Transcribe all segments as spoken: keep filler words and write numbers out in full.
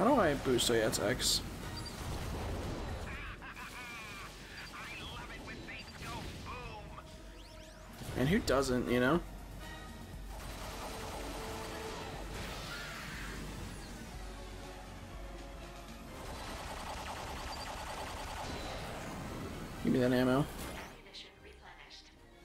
How do I boost? Oh yeah, it's X. And who doesn't, you know? Give me that ammo. Ammunition replenished.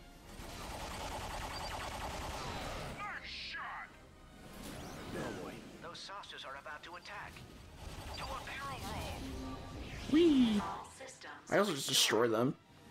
Nice shot! Oh boy, those saucers are about to attack. Do a barrel roll. Whee! All systems. I also just destroy them.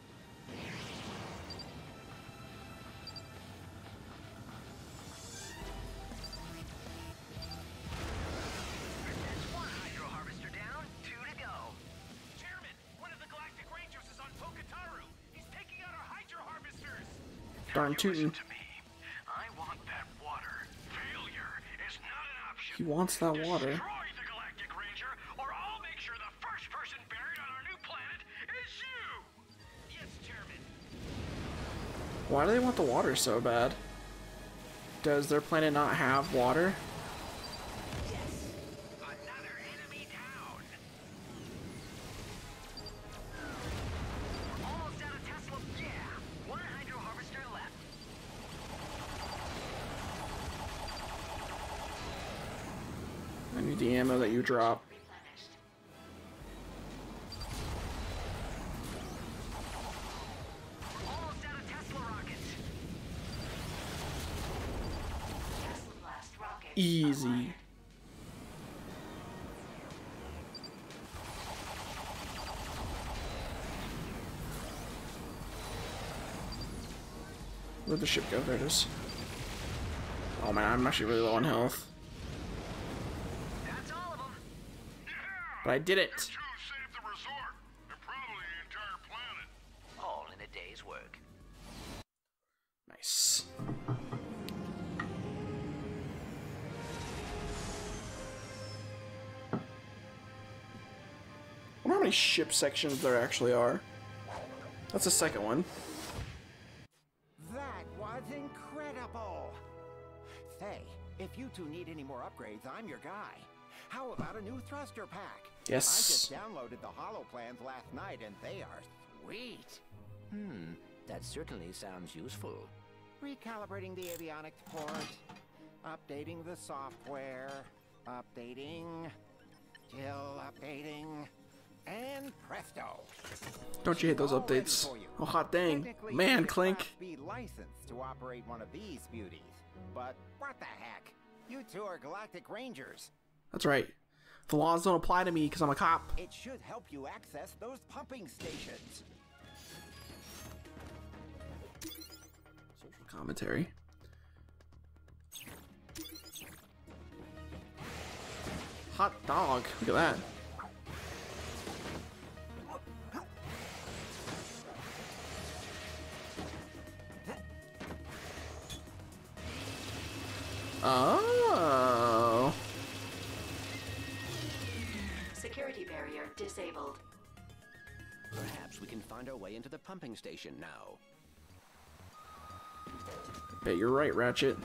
That's one hydro harvester down, two to go. Chairman, one of the Galactic Rangers is on Poketaru. He's taking out our hydro harvesters. Darn You tootin'. listen to me. I want that water. Failure is not an option. He wants that water. Destroy the Galactic Ranger, or I'll make sure the first person buried on our new planet is you! Yes, Chairman. Why do they want the water so bad? Does their planet not have water? Another enemy down! We're almost out of Tesla. Yeah! One hydro harvester left. I need the ammo that you drop. Replenished. We're almost out of Tesla rockets. Tesla blast rocket. Easy. acquired. Where'd the ship go? There it is. Oh man, I'm actually really low on health. That's all of them. Yeah! But I did it! You two saved the resort, and probably the entire planet. All in a day's work. Nice. I wonder how many ship sections there actually are. That's the second one. That was incredible! Hey, if you two need any more upgrades, I'm your guy. How about a new thruster pack? Yes. I just downloaded the holo plans last night and they are sweet. Hmm, that certainly sounds useful. Recalibrating the avionics port, updating the software, updating, still updating, and presto. Don't you hate those All ready updates? for you. Oh hot dang. Technically, Man, you Clink. must be licensed to operate one of these beauties. But what the heck? You two are Galactic Rangers. That's right. The laws don't apply to me because I'm a cop. It should help you access those pumping stations. Social commentary. Hot dog. Look at that. Oh. Security barrier disabled. Perhaps we can find our way into the pumping station now. Bet you're right, Ratchet.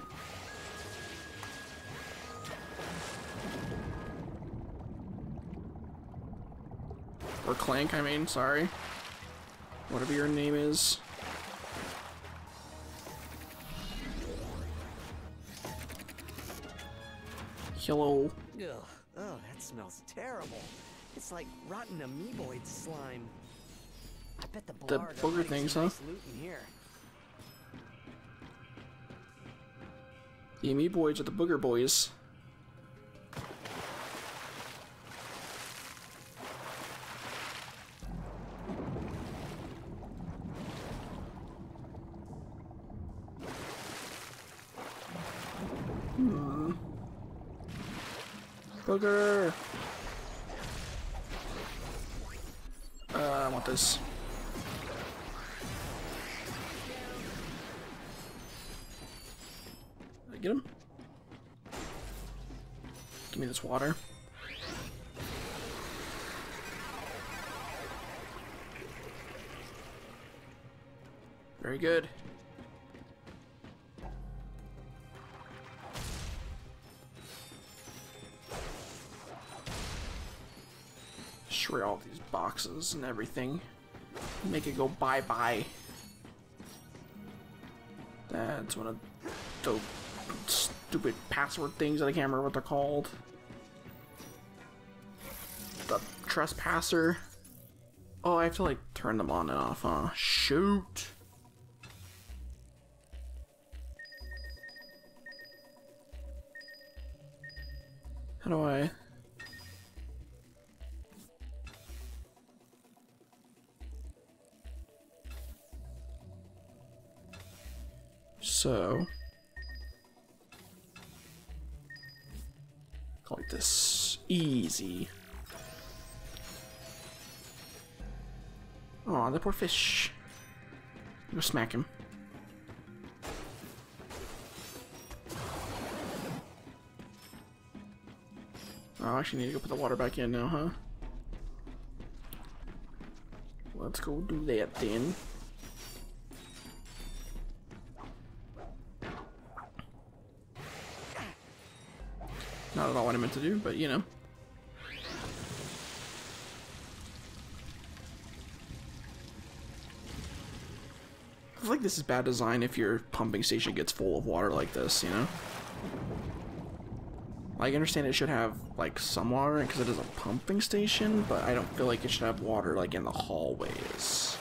Or Clank, I mean, sorry. Whatever your name is. Hello. Ugh. Oh, that smells terrible. It's like rotten amoeboid slime. I bet the The Blarg are booger hiding things, some huh? nice loot in here. The amoeboids are the booger boys. Hmm. Booger! Uh, I want this. Did I get him? Give me this water. Very good. destroy all these boxes and everything. Make it go bye-bye. That's one of those stupid password things that I can't remember what they're called. The trespasser. Oh, I have to like turn them on and off, huh? Shoot. How do I... So... like this. Easy. Aw, the poor fish. Go smack him. Oh, I actually need to go put the water back in now, huh? Let's go do that then. Not at all what I meant to do, but you know. I feel like this is bad design if your pumping station gets full of water like this, you know? Like, I understand it should have, like, some water in it because it is a pumping station, but I don't feel like it should have water, like, in the hallways.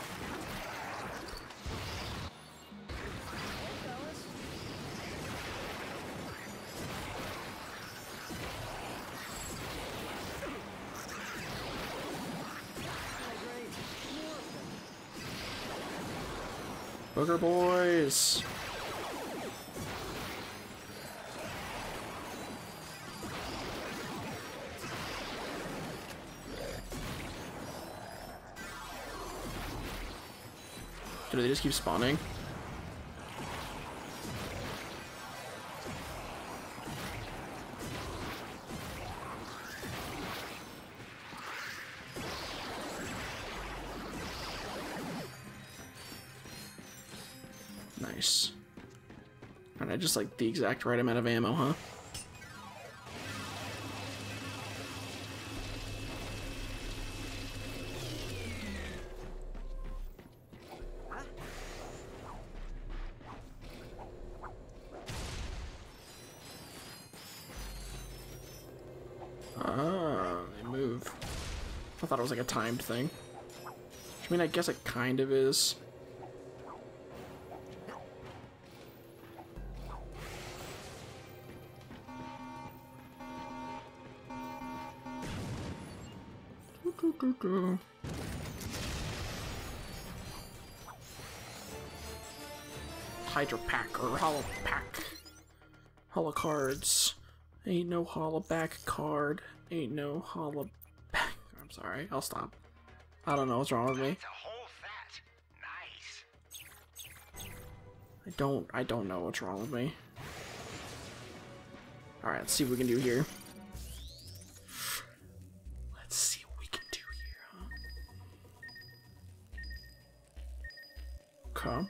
Booger boys! Do they just keep spawning? Nice. And I just like the exact right amount of ammo, huh? Ah, they move. I thought it was like a timed thing. I mean, I guess it kind of is. Hydra pack or hollow pack. Hollow cards. Ain't no hollow back card. Ain't no hollow back. I'm sorry. I'll stop. I don't know what's wrong with me. That's a whole fat. Nice. I don't. I don't know what's wrong with me. All right. Let's see what we can do here. Let's see what we can do here, huh? Okay.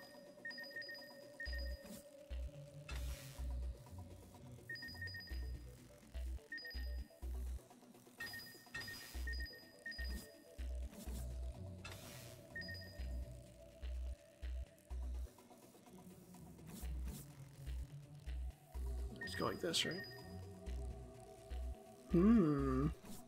Go like this, right? Hmm.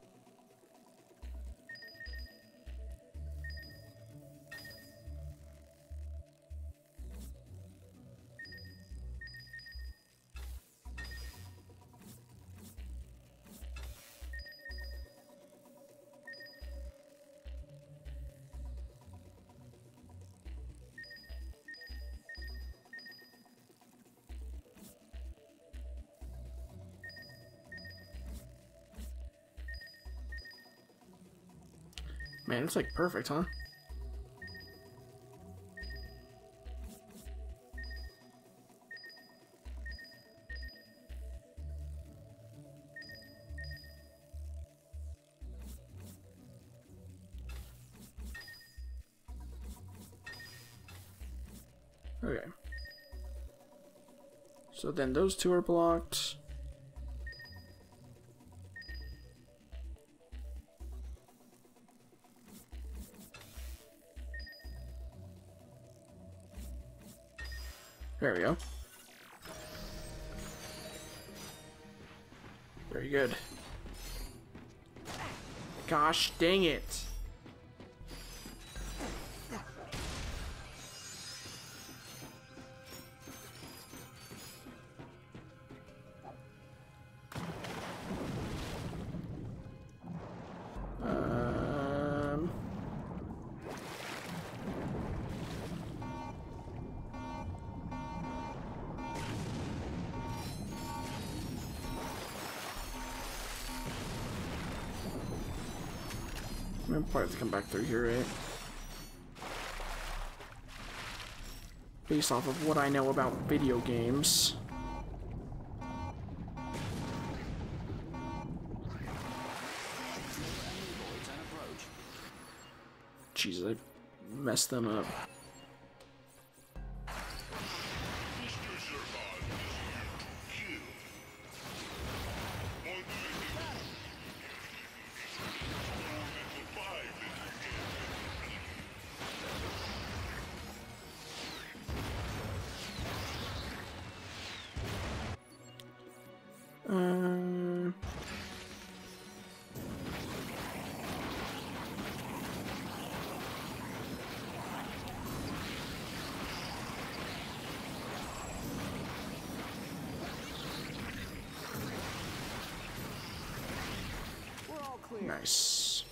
Man, it's like perfect, huh? Okay. So then those two are blocked. There we go. Very good. Gosh dang it. Um... I'm gonna probably have to come back through here, right? Based off of what I know about video games. Jesus, I messed them up. Um... We're all clear. Nice.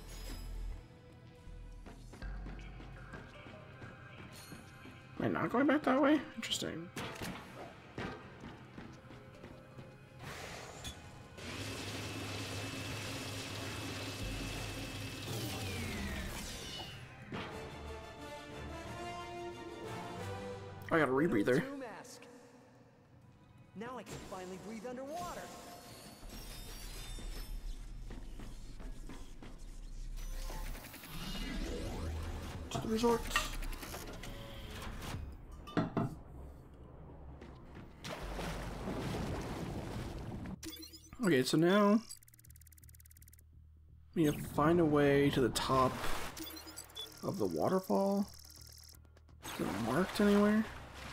Am I not going back that way? Interesting. I got a rebreather. True mask. Now I can finally breathe underwater. To the resort. Okay, so now we need to find a way to the top of the waterfall. Is it marked anywhere?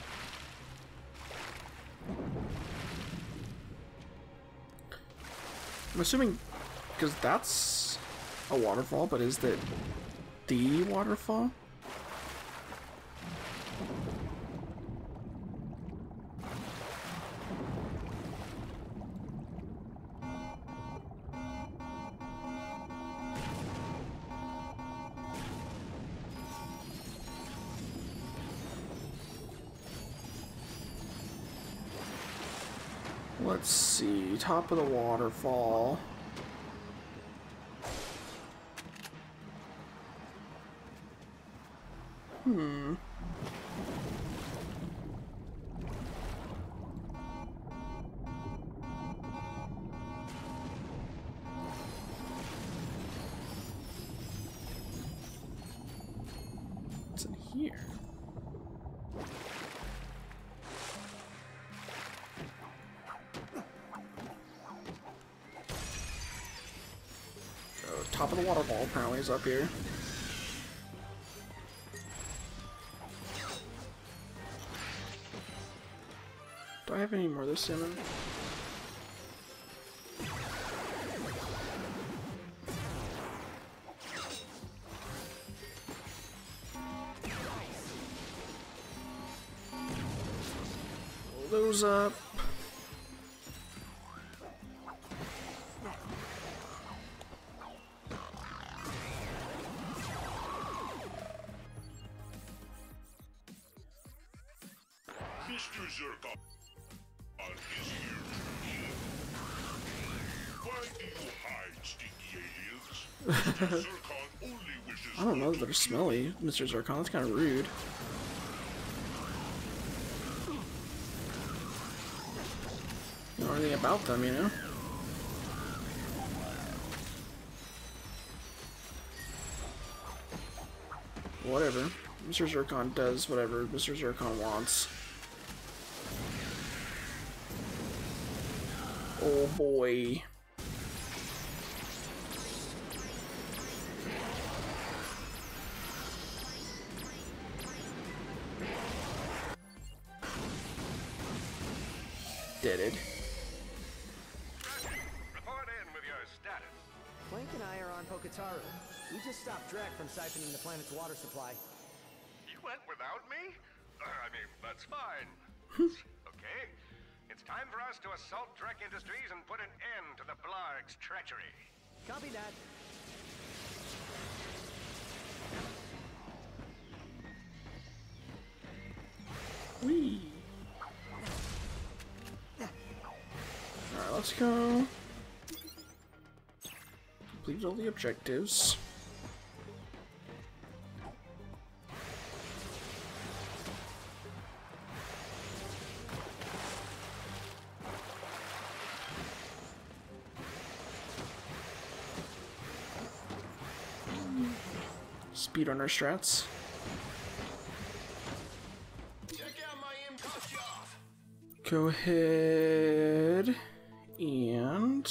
I'm assuming because that's a waterfall, but is that the waterfall? Let's see, top of the waterfall. Hmm. What's in here? Top of the waterfall apparently is up here. Do I have any more of this salmon? Pull those up. Mister Zircon is here to kill. Why do you hide, stinky aliens? Mister Zircon only wishes I don't know you that they're to smelly, Mister Zircon. That's kind of rude. You don't know anything about them, you know? Whatever. Mister Zircon does whatever Mister Zircon wants. Oh boy. did it. Report in with your status. Clank and I are on Poketaru. We just stopped Drek from siphoning the planet's water supply. You went without me? Uh, I mean, that's fine. Okay. It's time for us to assault Drek Industries and put an end to the Blarg's treachery. Copy that. Whee! Alright, let's go. Complete all the objectives. Speedrunner strats. Go ahead and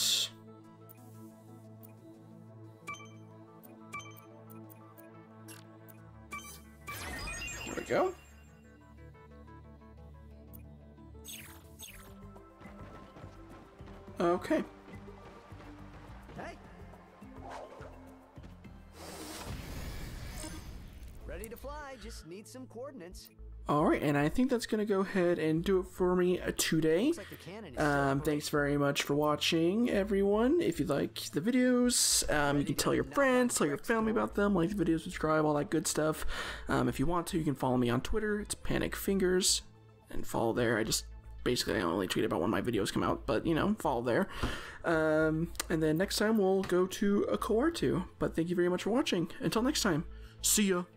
there we go. Okay. Hey. Ready to fly, just need some coordinates. Alright, and I think that's going to go ahead and do it for me uh, today. Looks like the cannon is Um, thanks very much for watching, everyone. If you like the videos, um, you can tell your friends, tell your family about them, like the video, subscribe, all that good stuff. Um, if you want to, you can follow me on Twitter. It's Panic Fingers, and follow there. I just basically I only tweet about when my videos come out, but you know, follow there. Um, and then next time we'll go to a Coartu. But thank you very much for watching. Until next time, see ya.